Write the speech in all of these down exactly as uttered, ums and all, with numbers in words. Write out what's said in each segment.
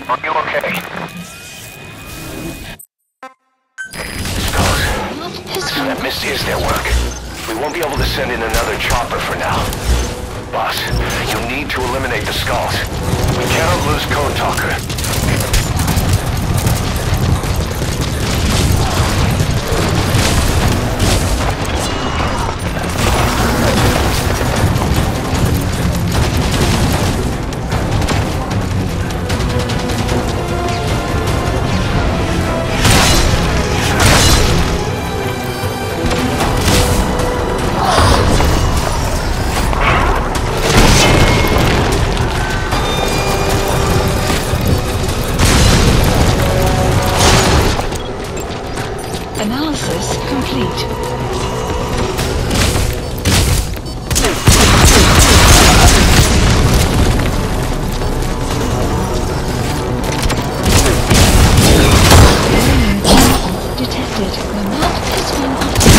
Are you okay? That mist is their work. We won't be able to send in another chopper for now. Boss, you need to eliminate the skulls. We cannot lose Code Talker. Analysis complete. Detected. The map has been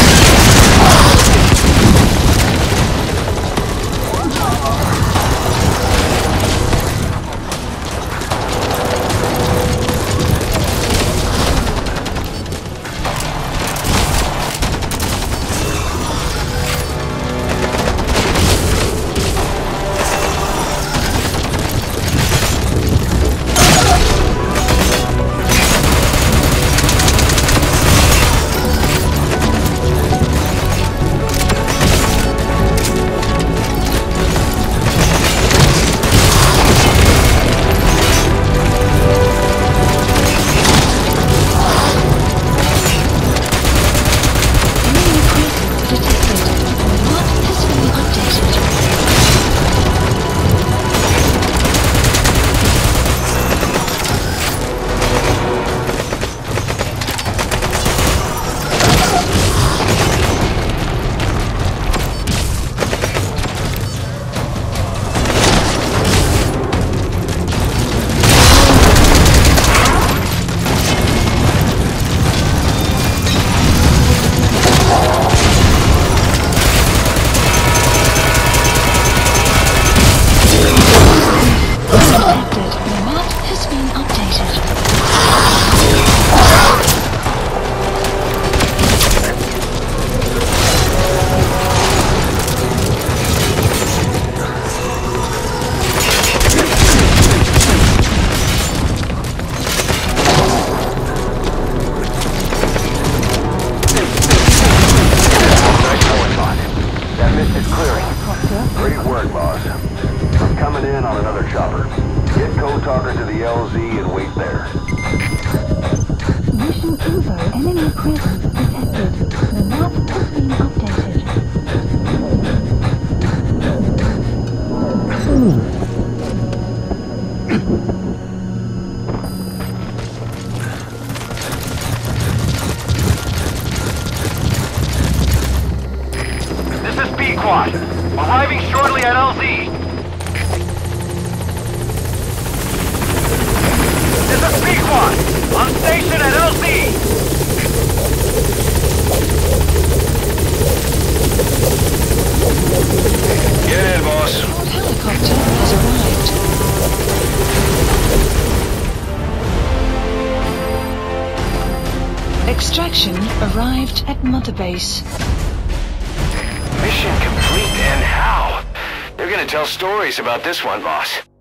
enemy presence detected. The map has been updated. This is B-Quad. Arriving shortly at L Z. This is B-Quad. On station at L Z. Get in, boss. Our helicopter has arrived. Extraction arrived at Mother Base. Mission complete, and how? They're gonna tell stories about this one, boss.